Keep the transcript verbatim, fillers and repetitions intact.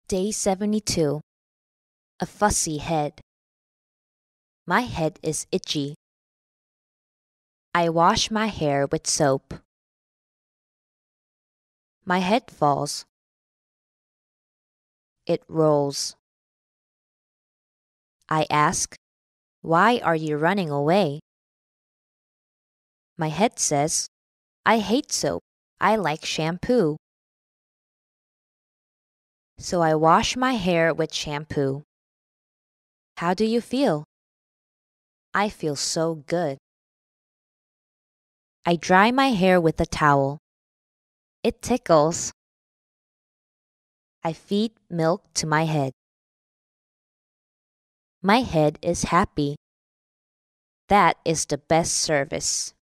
Day seventy-two. A fussy head. My head is itchy. I wash my hair with soap. My head falls. It rolls. I ask, "Why are you running away?" My head says, "I hate soap. I like shampoo." So I wash my hair with shampoo. How do you feel? I feel so good. I dry my hair with a towel. It tickles. I feed milk to my head. My head is happy. That is the best service.